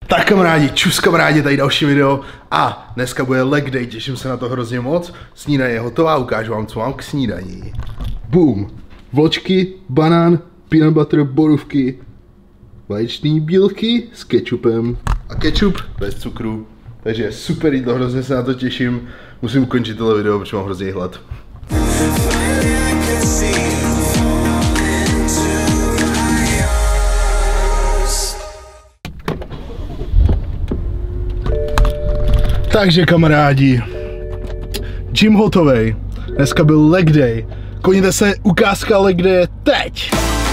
Tak kamarádi, čus kamarádi, tady další video a dneska bude leg day, těším se na to hrozně moc. Snídaně je hotová, ukážu vám, co mám k snídaní. Boom! Vločky, banán, peanut butter, borůvky, vaječný bílky s kečupem a kečup bez cukru. Takže super jídlo, hrozně se na to těším. Musím ukončit tohle video, protože mám hrozně hlad. Takže kamarádi, gym hotovej, dneska byl leg day, koněte se, ukázka leg day je teď!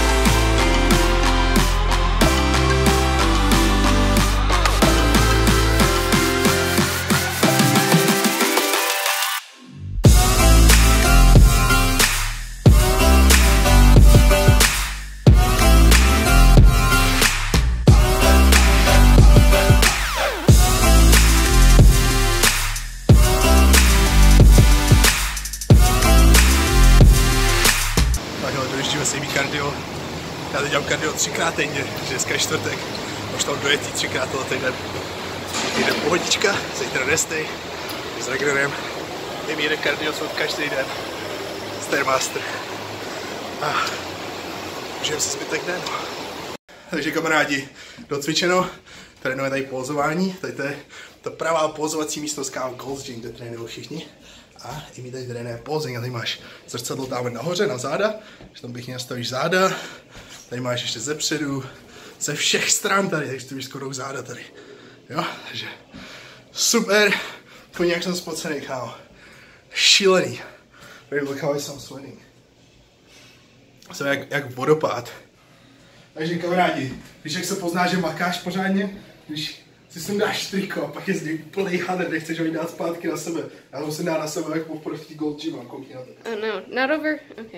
Kardio. Já teď dělám kardio 3x týdně, dneska je čtvrtek, už tam dojetí 3x toho týden. Týden pohodička, zítra restej, s Regnerem, jim jede kardio každý den, Stairmaster. A můžeme si zbytek den. Takže kamarádi, docvičeno, trénujeme tady pózování, tady to je ta pravá pózovací místnost kámo Gold's Gym, kde trénují všichni. A i mi tady trénuje posing, a tady máš zrcadlo dáme nahoře, na záda, že tam pěkně nastavíš záda, tady máš ještě zepředu, ze všech stran tady, takže ty víš skoro záda tady, jo, takže super, jako nějak jsem spocený, kámo, šílený, look how I'm sweating, jsem jak vodopád. Takže kamarádi, víš jak se pozná, že makáš pořádně, když si sem dáš triko a pak je z něj úplnej hadr, nechceš ho jít dát zpátky na sebe. Já ho musím dát na sebe jak poprvé Gold Gym, mám koukni na to. Oh no, not over? Okay.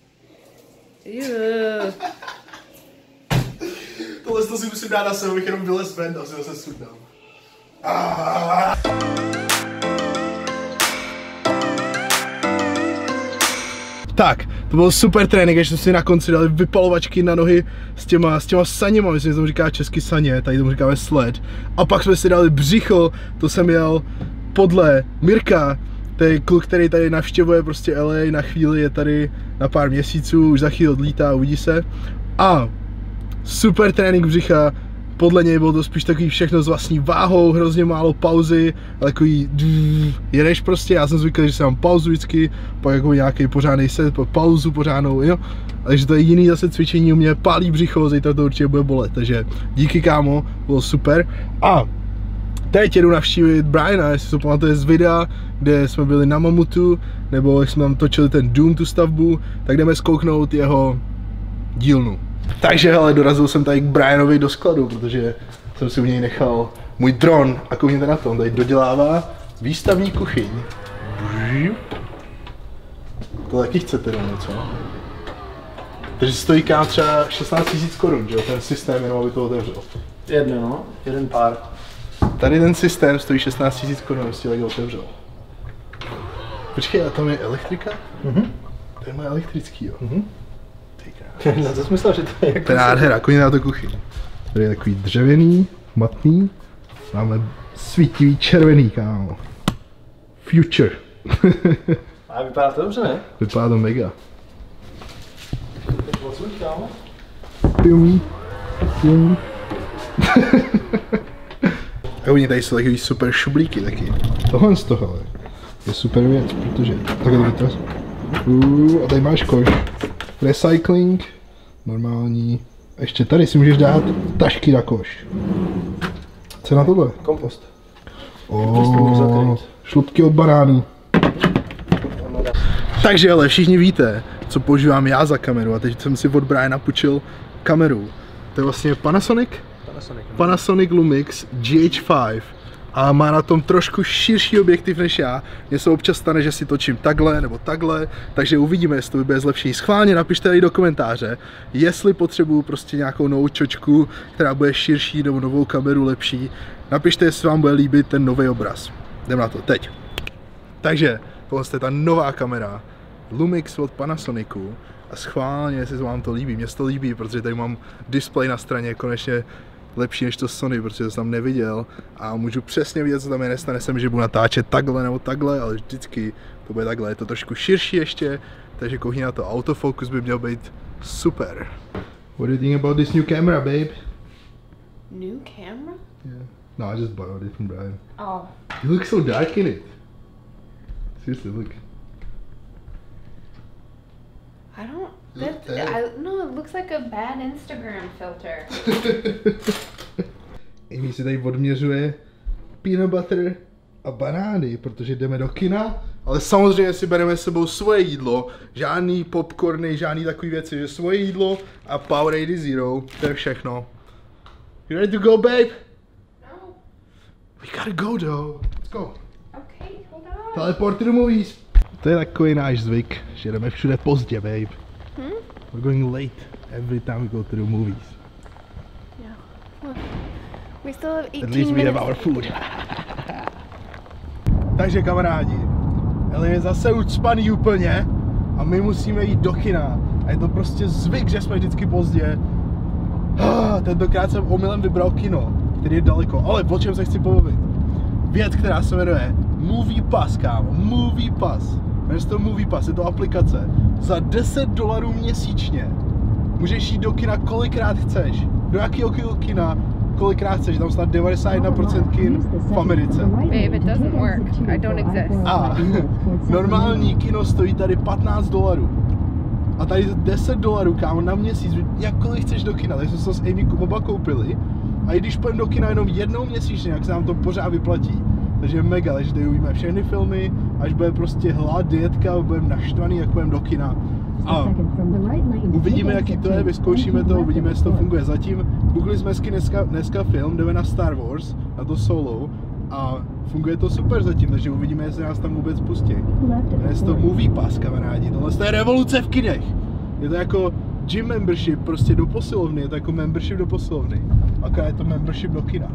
Tohle to si musím dát na sebe, abych jenom vylez ven a si ho se sundám. Tak, to byl super trénink, ještě jsme si na konci dali vypalovačky na nohy s těma saněma, myslím, že tomu říká česky saně, tady tomu říkáme sled. A pak jsme si dali břicho, to jsem jel podle Mirka, to je kluk, který tady navštěvuje prostě LA, na chvíli je tady na pár měsíců, už za chvíli odlítá, uvidí se. A super trénink břicha, podle něj bylo to spíš takový všechno s vlastní váhou, hrozně málo pauzy, ale takový jedeš prostě, já jsem zvyklý, že si mám pauzu vždycky, pak jako nějaký pořádný set, pak pauzu pořádnou, jo. Takže to je jiný zase cvičení, u mě pálí břicho, zítra to určitě bude bolet, takže díky kámo, bylo super. A teď jedu navštívit Briana, jestli to pamatuje z videa, kde jsme byli na Mamutu, nebo jak jsme tam točili ten Doom, tu stavbu, tak jdeme zkouknout jeho dílnu. Takže hele, dorazil jsem tady k Brianovi do skladu, protože jsem si u něj nechal můj dron a koukněte na to, on tady dodělává výstavní kuchyň. To taky chcete domů, co? Takže stojí kámo třeba 16 000 korun, že jo, ten systém, jenom aby to otevřel. Jeden pár. Tady ten systém stojí 16 000 korun, jestli ho otevřel. Počkej, a tam je elektrika? To je moje elektrický, jo. Na to smysl, že to je jako... To je nádhera, koukněte na to kuchyň. Tady je takový dřevěný, matný. Máme svítivý červený, kámo. Future. A vypadá to dobře, ne? Vypadá to mega. Odsud, kámo? Pium. A oni tady jsou takový super šublíky taky. Tohle z toho je super věc, protože takhle to a tady máš koš. Recycling, normální. A ještě tady si můžeš dát tašky na koš. Co na tohle? Kompost. Šlupky od banánů. Takže ale všichni víte, co používám já za kameru a teď jsem si od Briana půjčil kameru. To je vlastně Panasonic Lumix GH5 a má na tom trošku širší objektiv než já. Mně se občas stane, že si točím takhle nebo takhle, takže uvidíme, jestli to bude zlepšení. Schválně napište tady do komentáře, jestli potřebuju prostě nějakou novou čočku, která bude širší nebo novou kameru lepší. Napište, jestli vám bude líbit ten nový obraz. Jdeme na to, teď. Takže, tohle je ta nová kamera Lumix od Panasonicu a schválně, jestli vám to líbí. Mně se to líbí, protože tady mám displej na straně, konečně lepší než to Sony, protože jsem tam neviděl a můžu přesně vidět, co tam je, nestane se mi, že budu natáčet takhle nebo takhle, ale vždycky to bude takhle, je to trošku širší ještě, takže koukni na to, autofocus by měl být super. What do you think about this new camera, babe? New camera? Yeah. No, I just borrowed it from Brian. Oh. You look so dark in it. Seriously, look. I don't. Look No, it looks like a bad Instagram filter. Amy si tady odměřuje peanut butter a banány, protože jdeme do kina, ale samozřejmě si bereme s sebou svoje jídlo, žádný popcorny, žádný takový věci, že svoje jídlo a Powerade Zero, to je všechno. You ready to go, babe? No. We gotta go though. Let's go. Okay, hold on. Teleporty do movies. To je takový náš zvyk, že jdeme všude pozdě, babe. We're going late every time we go to the movies. Yeah. Well, we still have 18 At least we minutes. have our food. Takže kamarádi, Eli je zase ucpaný úplně a my musíme jít do kina. A je to prostě zvyk, že jsme vždycky pozdě. Tentokrát jsem omylem vybral kino, který je daleko, ale o čem se chci pobavit? Věc, která se jmenuje Movie Pass, kámo, Movie Pass. Jmenuje se to Movie Pass, je to aplikace. Za $10 měsíčně můžeš jít do kina kolikrát chceš. Do jakého kina kolikrát chceš, tam snad 91% kin v Americe. Babe, it doesn't work. I don't exist. A normální kino stojí tady $15. A tady $10, kámo, na měsíc, jakkoliv chceš do kina, takže jsme se s Amy oba koupili. A i když půjdeme do kina jenom jednou měsíčně, jak se nám to pořád vyplatí. Takže mega, takže tady uvidíme všechny filmy, až bude prostě hlad, dietka, budeme naštvaný, jak půjdeme do kina. A uvidíme, jaký to je, vyzkoušíme to, uvidíme, jestli to funguje. Zatím bookli jsme dneska film, jdeme na Star Wars, na to Solo. A funguje to super zatím, takže uvidíme, jestli nás tam vůbec pustí. Je to Movie Pass, kamarádi, tohle je revoluce v kinech. Je to jako gym membership, prostě do posilovny, je to jako membership do posilovny. Akorát je to membership do kina.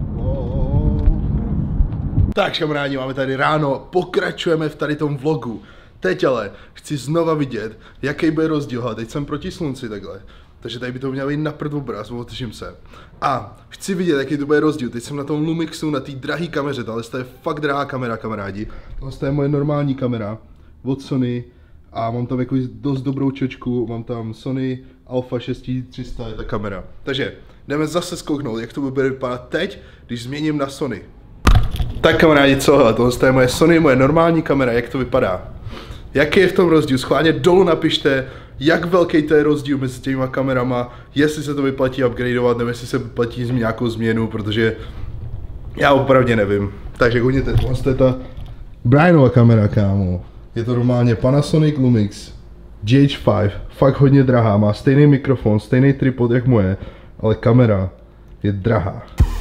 Tak kamarádi, máme tady ráno, pokračujeme v tady tom vlogu. Teď ale chci znova vidět, jaký bude rozdíl. Teď jsem proti slunci takhle. Takže tady by to měl být na prd obraz, otočím se. A chci vidět, jaký to bude rozdíl. Teď jsem na tom Lumixu, na té drahé kameře, tohle je fakt drahá kamera, kamarádi. Tohle je moje normální kamera od Sony a mám tam jako dost dobrou čočku, mám tam Sony Alpha 6300, je ta kamera. Takže jdeme zase zkouknout, jak to bude vypadat teď, když změním na Sony. Tak kamarádi, co hele, tohle je moje Sony, moje normální kamera, jak to vypadá. Jaký je v tom rozdíl? Schválně dolů napište, jak velký to je rozdíl mezi těma kamerama, jestli se to vyplatí upgradeovat, nebo jestli se vyplatí nějakou změnu, protože já opravdu nevím. Takže koukněte, tohle je ta Brianova kamera, kámo. Je to normálně Panasonic Lumix GH5, fakt hodně drahá, má stejný mikrofon, stejný tripod jak moje, ale kamera je drahá.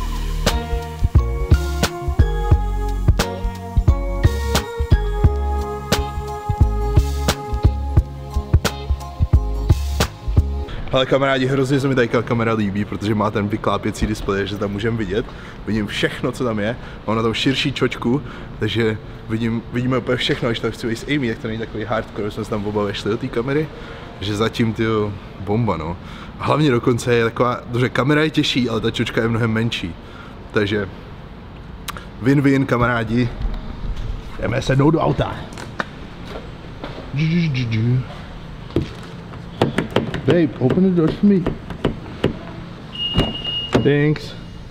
Ale kamarádi, hrozně se mi tady kamera líbí, protože má ten vyklápěcí displej, že tam můžeme vidět. Vidím všechno, co tam je. Mám na tom širší čočku, takže vidíme úplně všechno. Když tam chci být s Amy, tak to není takový hardcore, jsme se tam oba vešli do té kamery. Že zatím, tyjo, bomba, no. A hlavně dokonce je taková, že kamera je těžší, ale ta čočka je mnohem menší. Takže win-win, kamarádi. Jdeme sednout do auta. Babe, open the doors for me. Thanks.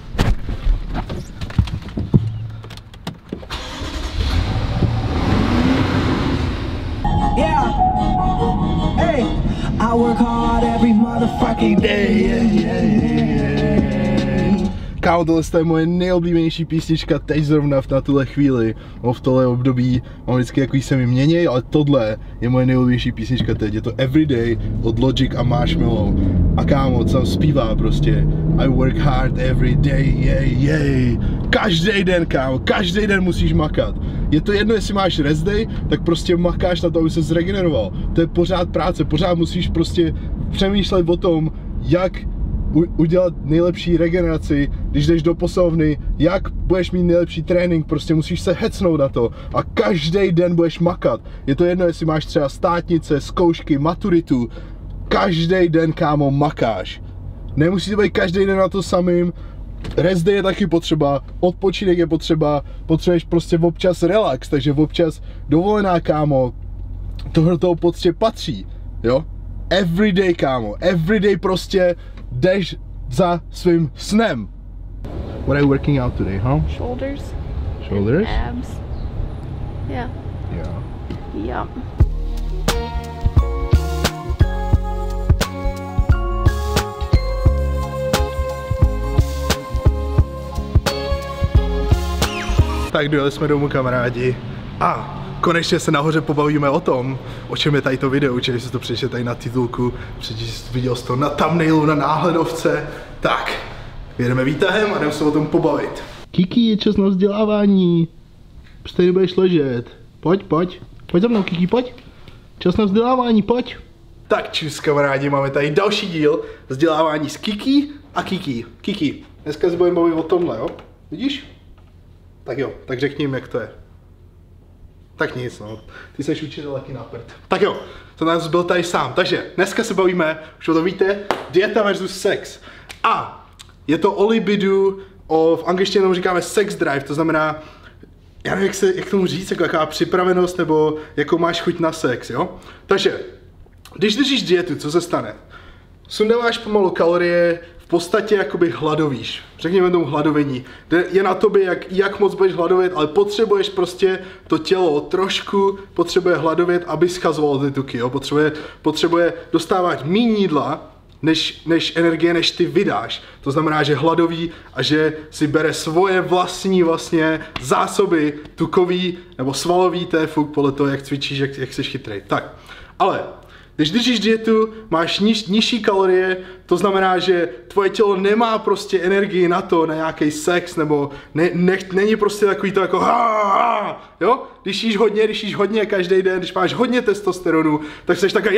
Yeah. Hey, I work hard every motherfucking day. Kámo, tohle je moje nejoblíbenější písnička teď zrovna na tuhle chvíli, v tohle období, mám vždycky jaký se mi mění, ale tohle je moje nejoblíbenější písnička teď, je to Everyday od Logic a Marshmello. A kámo, co tam zpívá prostě, I work hard every day, yeah. Každý den, kámo, každý den musíš makat. Je to jedno, jestli máš rest day, tak prostě makáš na to, aby se zregeneroval. To je pořád práce, pořád musíš prostě přemýšlet o tom, jak udělat nejlepší regeneraci, když jdeš do posilovny, jak budeš mít nejlepší trénink, prostě musíš se hecnout na to a každý den budeš makat. Je to jedno, jestli máš třeba státnice, zkoušky, maturitu, každý den, kámo, makáš. Nemusí to být každý den na to samým. Rest day je taky potřeba, odpočinek je potřeba, potřebuješ prostě občas relax, takže občas dovolená, kámo. Tohle toho prostě patří, jo? Everyday, kámo, everyday prostě jdeš za svým snem. What are you working out today, huh? Shoulders. Shoulders? Abs. Yeah. Yeah. Yep. Tak dojeli jsme domů, kamarádi. A konečně se nahoře pobavíme o tom, o čem je tady to video, čili jsi to přečte tady na titulku, viděl jsi to na thumbnailu, na náhledovce. Tak, jedeme výtahem a jdeme se o tom pobavit. Kiki, je čas na vzdělávání. Prostě nebudeš ležet. Pojď. Pojď za mnou, Kiki, pojď. Čas na vzdělávání, pojď. Tak čus, kamarádi, máme tady další díl vzdělávání s Kiki a Kiki. Kiki, dneska se budeme bavit o tomhle, jo? Vidíš? Tak jo, tak řekni jim, jak to je. Tak nic, no. Ty jsi učitel taky na prd. Tak jo, to nás byl tady sám. Takže dneska se bavíme, už to víte, dieta versus sex. A je to o libidu, v angličtině tomu říkáme sex drive, to znamená, já nevím, jak tomu říct, jako jaká připravenost, nebo jakou máš chuť na sex, jo? Takže, když držíš dietu, co se stane? Sundáváš pomalu kalorie, v podstatě jakoby hladovíš. Řekněme tomu hladovení. Je na tobě, jak moc budeš hladovět, ale potřebuješ prostě to tělo trošku, potřebuje hladovět, aby schazovalo ty tuky, jo? Potřebuje dostávat méně jídla, než energie, než ty vydáš. To znamená, že hladoví a že si bere svoje vlastní vlastně zásoby tukový nebo svalový, to je fuk podle toho, jak cvičíš, jak jsi chytrej. Tak, ale když držíš dietu, máš nižší kalorie, to znamená, že tvoje tělo nemá prostě energii na to, na nějaký sex, nebo není prostě takový to jako jo? Když jíš hodně každý den, když máš hodně testosteronu, tak jsi takový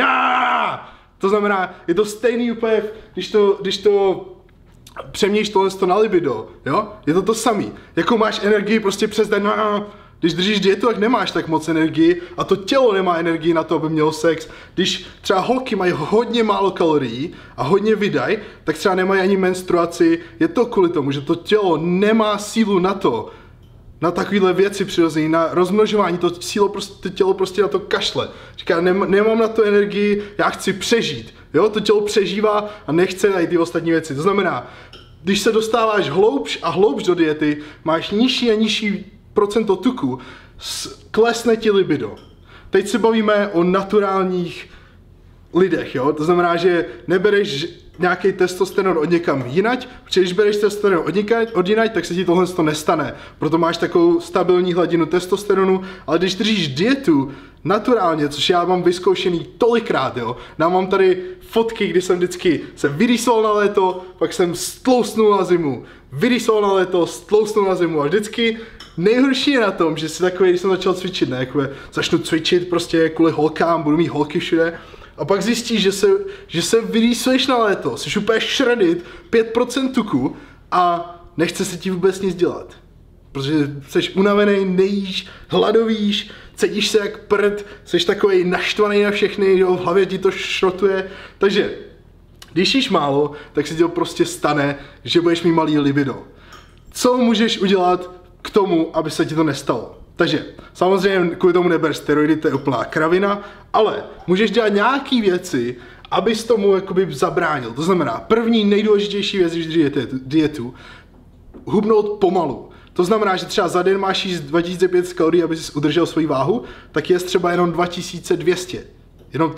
To znamená, je to stejný úplně, když to přeměníš to na libido, jo? Je to samý. Jakou máš energii prostě přes den, když držíš dietu, tak nemáš tak moc energii a to tělo nemá energii na to, aby mělo sex. Když třeba holky mají hodně málo kalorií a hodně vydají, tak třeba nemají ani menstruaci. Je to kvůli tomu, že to tělo nemá sílu na to, na takovéhle věci přirozené, na rozmnožování, to tělo prostě na to kašle. Říká, nemám na to energii, já chci přežít. Jo, to tělo přežívá a nechce najít ty ostatní věci. To znamená, když se dostáváš hloubš a hloubš do diety, máš nižší a nižší procento tuku, klesne ti libido. Teď se bavíme o naturálních lidech, jo? To znamená, že nebereš nějaký testosteron od někam jinať, protože když bereš testosteron od jinať, tak se ti tohle nestane. Proto máš takovou stabilní hladinu testosteronu, ale když držíš dietu naturálně, což já mám vyzkoušený tolikrát, jo. Mám tady fotky, kdy jsem vždycky se vyrýsoval na léto, pak jsem stlousnul na zimu, vyrýsoval na léto, stlousnul na zimu a vždycky nejhorší je na tom, že si takový, když jsem začal cvičit, ne, jako začnu cvičit prostě kvůli holkám, budu mít holky všude, a pak zjistíš, že se vyrýsuješ na léto, jsi úplně shredded, 5% tuku a nechce se ti vůbec nic dělat. Protože jsi unavený, nejíš, hladovíš, cítíš se jak prd, jsi takovej naštvaný na všechny, jo, v hlavě ti to šrotuje. Takže, když jíš málo, tak se ti to prostě stane, že budeš mít malý libido. Co můžeš udělat k tomu, aby se ti to nestalo? Takže, samozřejmě kvůli tomu neber steroidy, to je úplná kravina, ale můžeš dělat nějaký věci, abys tomu jakoby zabránil. To znamená, první nejdůležitější věc, když držíš dietu, hubnout pomalu. To znamená, že třeba za den máš jíst 2500 kalorií, aby jsi udržel svoji váhu, tak je třeba jenom 2200. Jenom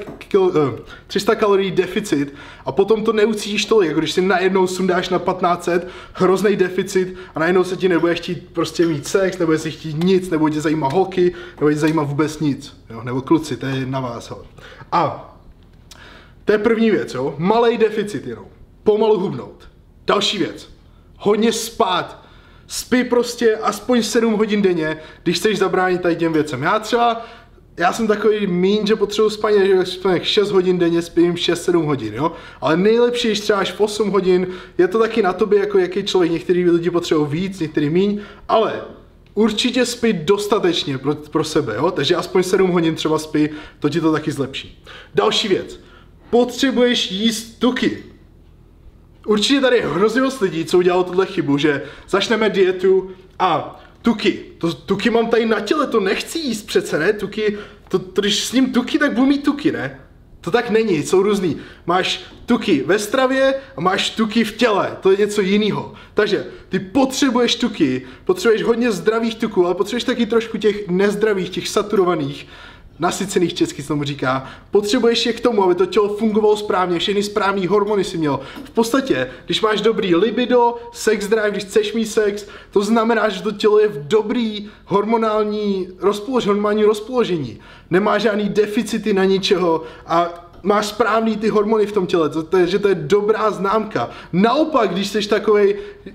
300 kalorií deficit a potom to neucítíš tolik, jako když si najednou sundáš na 1500, hrozný deficit a najednou se ti nebude chtít prostě mít sex, nebude si chtít nic, nebo tě zajímá holky, nebo tě zajímá vůbec nic, jo? Nebo kluci, to je na vás. Jo? A to je první věc, jo? Malej deficit jenom, pomalu hubnout. Další věc, hodně spát. Spí prostě aspoň 7 hodin denně, když chceš zabránit tady těm věcem. Já jsem takový míň, že potřebuji spát, že spím 6 hodin denně, spím 6-7 hodin, jo? Ale nejlepší, když třeba až v 8 hodin, je to taky na tobě, jako jaký člověk, některý lidi potřebují víc, některý míň, ale určitě spí dostatečně pro sebe, jo? Takže aspoň 7 hodin třeba spí, to ti to taky zlepší. Další věc, potřebuješ jíst tuky. určitě tady je hrozně moc lidí, co udělalo tuhle chybu, že začneme dietu a tuky. Tuky mám tady na těle, to nechci jíst přece, ne? Tuky, když s ním tuky, tak budu mít tuky, ne? To tak není, jsou různý. Máš tuky ve stravě a máš tuky v těle, to je něco jiného. Takže ty potřebuješ tuky, potřebuješ hodně zdravých tuků, ale potřebuješ taky trošku těch nezdravých, těch saturovaných, nasycených, česky se tomu říká. Potřebuješ je k tomu, aby to tělo fungovalo správně, všechny správné hormony si měl. V podstatě, když máš dobrý libido, sex drive, když chceš mít sex, to znamená, že to tělo je v dobrý hormonální rozpoložení. Nemá žádný deficity na ničeho a máš správný ty hormony v tom těle, že to je dobrá známka. Naopak, když jsi takovej,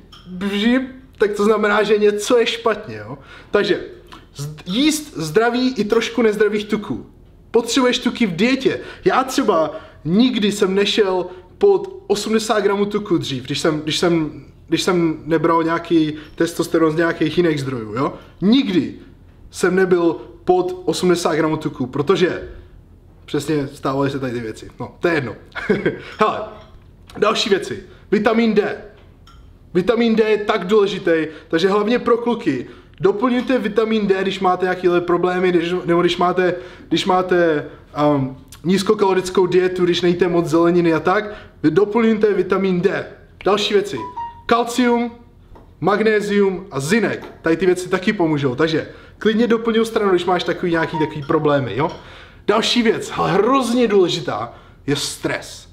tak to znamená, že něco je špatně, jo? Takže jíst zdravý i trošku nezdravých tuků. Potřebuješ tuky v dietě. Já třeba nikdy jsem nešel pod 80 gramů tuku dřív, když jsem nebral nějaký testosteron z nějakých jiných zdrojů, jo? Nikdy jsem nebyl pod 80 gramů tuku, protože přesně stávaly se tady ty věci. No, to je jedno. Hele, další věci. Vitamin D. Vitamin D je tak důležitý, takže hlavně pro kluky. Doplňujte vitamin D, když máte nějaké problémy, nebo když máte nízkokalorickou dietu, když nejíte moc zeleniny a tak, doplňujte vitamin D. Další věci. Kalcium, magnézium a zinek. Tady ty věci taky pomůžou, takže klidně doplňuj stranu, když máš nějaký problémy, jo? Další věc, ale hrozně důležitá, je stres.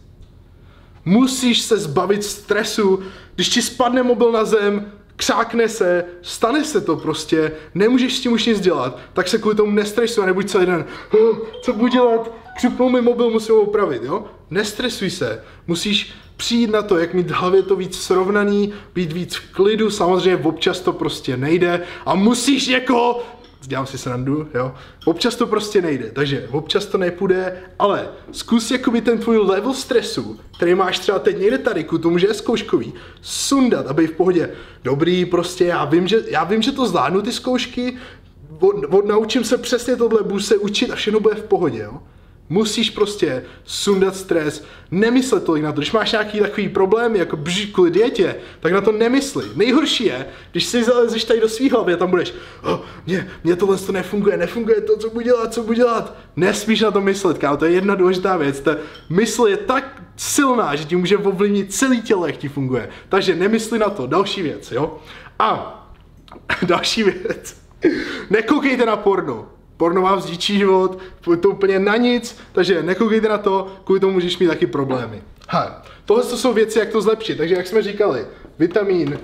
Musíš se zbavit stresu, když ti spadne mobil na zem, křákne se, stane se to prostě, nemůžeš s tím už nic dělat, tak se kvůli tomu nestresuj a nebuď celý den, co budu dělat, křupnul mi mobil, musím ho opravit, jo? Nestresuj se, musíš přijít na to, jak mít v hlavě to víc srovnaný, být víc v klidu, samozřejmě občas to prostě nejde a musíš někoho, dělám si srandu, jo, občas to prostě nejde, takže občas to nepůjde, ale zkus jakoby ten tvůj level stresu, který máš třeba teď někde tady, k tomu, že je zkouškový, sundat, aby v pohodě, dobrý, prostě já vím, že to zvládnu ty zkoušky, naučím se přesně tohle, budu se učit a všechno bude v pohodě, jo. Musíš prostě sundat stres, nemyslet tolik na to, když máš nějaký takový problém, jako kvůli dietě, tak na to nemysli. Nejhorší je, když si zalezeš tady do svý hlavy a tam budeš, mně tohle to nefunguje to, co budu dělat. Nesmíš na to myslet, kámo, to je jedna důležitá věc. Ta mysl je tak silná, že ti může ovlivnit celý tělo, jak ti funguje. Takže nemysli na to, další věc, jo. A další věc, nekoukejte na porno. Porno vám zničí život, to úplně na nic, takže nekoukejte na to, kvůli tomu můžeš mít taky problémy. Tohle jsou věci, jak to zlepšit, takže jak jsme říkali, vitamin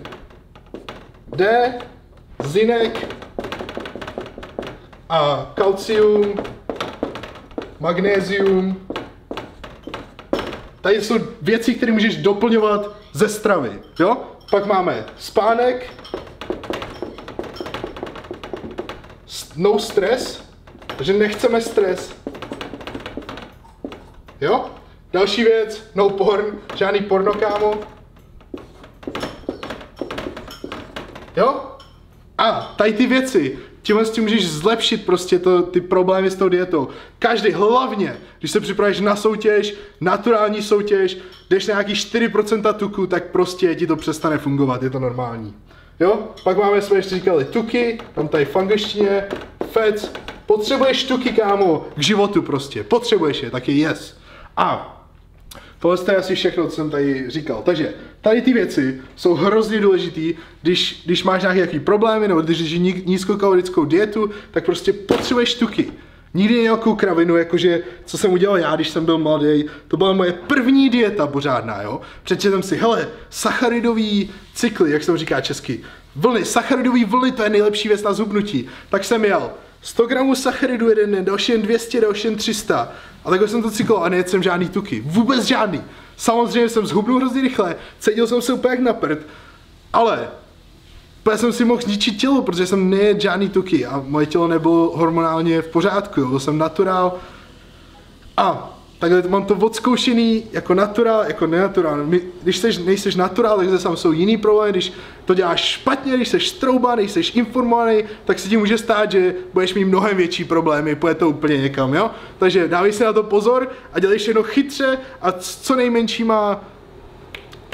D, zinek a kalcium, magnézium. Tady jsou věci, které můžeš doplňovat ze stravy, jo? Pak máme spánek, no stres, takže nechceme stres. Jo? Další věc, no porn, žádný porno, kámo. Jo? A tady ty věci, tímhle s tím můžeš zlepšit prostě ty problémy s tou dietou. Každý, hlavně, když se připravíš na soutěž, naturální soutěž, jdeš na nějaký 4% tuku, tak prostě ti to přestane fungovat, je to normální. Jo? Pak jsme ještě říkali tuky, tam tady v angličtině, fats, potřebuješ tuky, kámo, k životu prostě, potřebuješ je, tak je yes. A tohle je asi všechno, co jsem tady říkal. Takže tady ty věci jsou hrozně důležitý, když máš nějaké problémy, nebo když jdeš nízkokalorickou dietu, tak prostě potřebuješ tuky. Nikdy nějakou kravinu, jakože, co jsem udělal já, když jsem byl mladý, to byla moje první dieta pořádná, jo. Přečetl jsem si, hele, sacharidový cykly, jak se to říká česky, sacharidový vlny, to je nejlepší věc na zhubnutí. Tak jsem jel 100 gramů sacharidu jeden den, další jen 200, další jen 300. A takhle jsem to cykloval a nejedl jsem žádný tuky, vůbec žádný. Samozřejmě jsem zhubnul hrozně rychle, cítil jsem se úplně jak na prd, ale já jsem si mohl zničit tělo, protože jsem nejedl žádný tuky a moje tělo nebylo hormonálně v pořádku, jo. Byl jsem naturál a takhle mám to odzkoušený jako naturál, jako nenaturál. Když nejseš naturál, tak zase jsou jiný problémy, když to děláš špatně, když jsi stroubaný, když jsi informovaný, tak se ti může stát, že budeš mít mnohem větší problémy, půjde to úplně někam, jo? Takže dávej si na to pozor a dělej všechno chytře a co nejmenšíma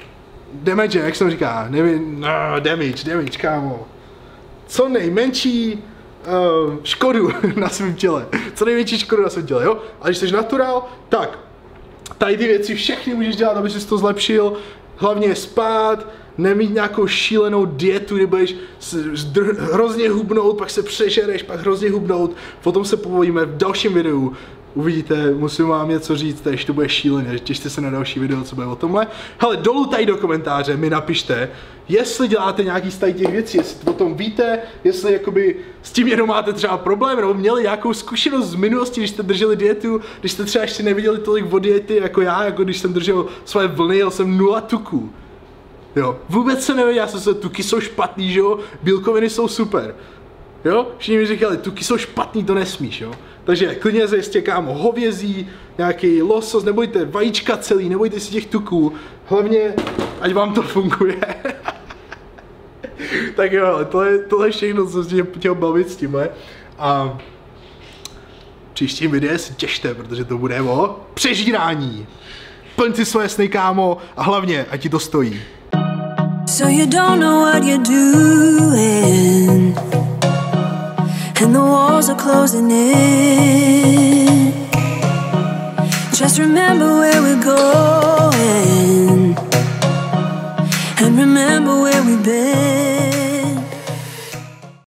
damage, jak se to říká, nevím, no, damage, kámo. Co nejmenší škodu na svém těle. Co největší škodu na svém těle, jo? A když jsi natural, tak tady ty věci všechny můžeš dělat, aby jsi to zlepšil. Hlavně spát, nemít nějakou šílenou dietu, kdy budeš hrozně hubnout, pak se přežereš, pak hrozně hubnout. Potom se povíme v dalším videu. Uvidíte, musím vám něco říct, takže to bude šílené, těšte se na další video, co bude o tomhle. Hele, dolů tady do komentáře mi napište, jestli děláte nějaký z tady těch věcí, jestli o tom víte, jestli jakoby s tím jenom máte třeba problém, nebo měli nějakou zkušenost z minulosti, když jste drželi dietu, když jste třeba ještě neviděli tolik od diety jako já, jako když jsem držel své vlny, jel jsem 0 tuků. Jo, vůbec se nevěděl, tuky jsou špatný, že jo, bílkoviny jsou super. Jo, všichni mi říkali, tuky jsou špatný, to nesmíš, jo. Takže klidně zjistě, kámo, hovězí, nějaký losos, nebojte, vajíčka celý, nebojte si těch tuků, hlavně, ať vám to funguje. Tak jo, tohle je všechno, co jsem chtěl bavit s tímhle. A příští videa si těšte, protože to bude o přežírání. Plň si své sny, kámo, a hlavně, ať ti to stojí. So you don't know what you're doing, and the walls are closing in. Just remember where we're going, and remember where we've been.